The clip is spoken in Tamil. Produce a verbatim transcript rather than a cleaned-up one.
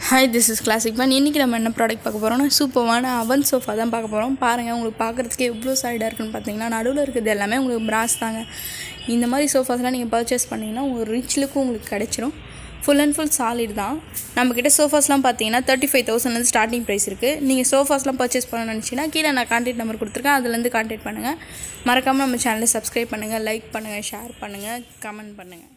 Hi, this is Classic Furn. இன்னைக்கு நம்ம என்ன ப்ராடக்ட் பார்க்க போறோம்னா சூப்பரான அவன் சோஃபா தான் பார்க்க போறோம். பாருங்க உங்களுக்கு பார்க்கிறதுக்கே எவ்வளவு சைடா இருக்குன்னு பாத்தீங்கன்னா நடுவுல இருக்குது எல்லாமே உங்களுக்கு பிராஸ் தாங்க. இந்த மாதிரி சோஃபாஸ்லாம் நீங்க பர்ச்சேஸ் பண்ணீங்கன்னா உங்களுக்கு ரிச் லுக் உங்களுக்கு கிடைச்சிரும். ஃபுல் அண்ட் ஃபுல் சாலிட் தான். நம்ம கிட்ட சோஃபாஸ்லாம் பாத்தீங்கன்னா thirty-five thousand ல இருந்து ஸ்டார்டிங் பிரைஸ் இருக்கு. நீங்க சோஃபாஸ்லாம் பர்ச்சேஸ் பண்ணனும்னு நினைச்சீங்கன்னா கீழ நான் கான்டாக்ட் நம்பர் கொடுத்திருக்கேன். அதுல இருந்து கான்டாக்ட் பண்ணுங்க. மறக்காம நம்ம சேனலை Subscribe பண்ணுங்க, லைக் பண்ணுங்க, ஷேர் பண்ணுங்க, கமெண்ட் பண்ணுங்க.